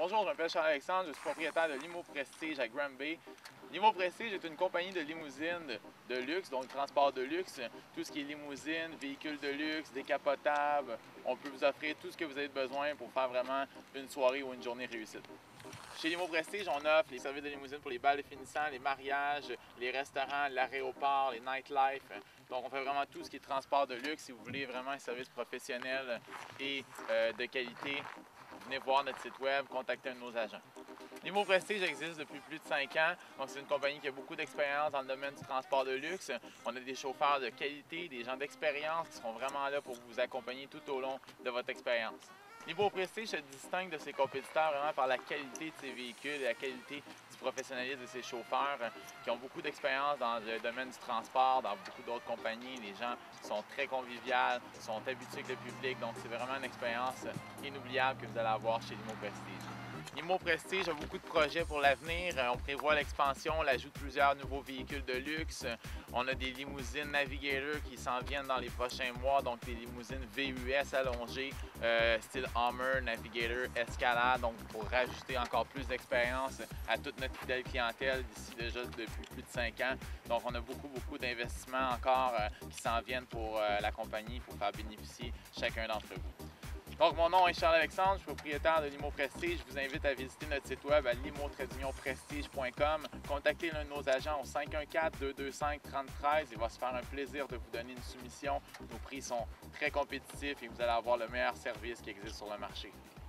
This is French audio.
Bonjour, je m'appelle Charles-Alexandre, je suis propriétaire de Limo Prestige à Granby. Limo Prestige est une compagnie de limousines de luxe, donc transport de luxe, tout ce qui est limousine, véhicules de luxe, décapotables. On peut vous offrir tout ce que vous avez besoin pour faire vraiment une soirée ou une journée réussite. Chez Limo Prestige, on offre les services de limousine pour les bals de finissants, les mariages, les restaurants, l'aéroport, les nightlife. Donc, on fait vraiment tout ce qui est transport de luxe. Si vous voulez vraiment un service professionnel et de qualité, venez voir notre site web, contactez un de nos agents. Limo Prestige existe depuis plus de 5 ans, donc c'est une compagnie qui a beaucoup d'expérience dans le domaine du transport de luxe. On a des chauffeurs de qualité, des gens d'expérience qui seront vraiment là pour vous accompagner tout au long de votre expérience. Limo Prestige se distingue de ses compétiteurs vraiment par la qualité de ses véhicules et la qualité du professionnalisme de ses chauffeurs qui ont beaucoup d'expérience dans le domaine du transport, dans beaucoup d'autres compagnies. Les gens sont très conviviaux, sont habitués avec le public, donc c'est vraiment une expérience inoubliable que vous allez avoir chez Limo Prestige. Limo Prestige a beaucoup de projets pour l'avenir. On prévoit l'expansion, l'ajout de plusieurs nouveaux véhicules de luxe. On a des limousines Navigator qui s'en viennent dans les prochains mois, donc des limousines VUS allongées, style Hummer, Navigator, Escalade, donc pour rajouter encore plus d'expérience à toute notre fidèle clientèle d'ici déjà depuis plus de 5 ans. Donc on a beaucoup d'investissements encore qui s'en viennent pour la compagnie pour faire bénéficier chacun d'entre vous. Donc, mon nom est Charles-Alexandre, je suis propriétaire de Limo Prestige. Je vous invite à visiter notre site web à limo-prestige.com. Contactez l'un de nos agents au 514-225-3013. Il va se faire un plaisir de vous donner une soumission. Nos prix sont très compétitifs et vous allez avoir le meilleur service qui existe sur le marché.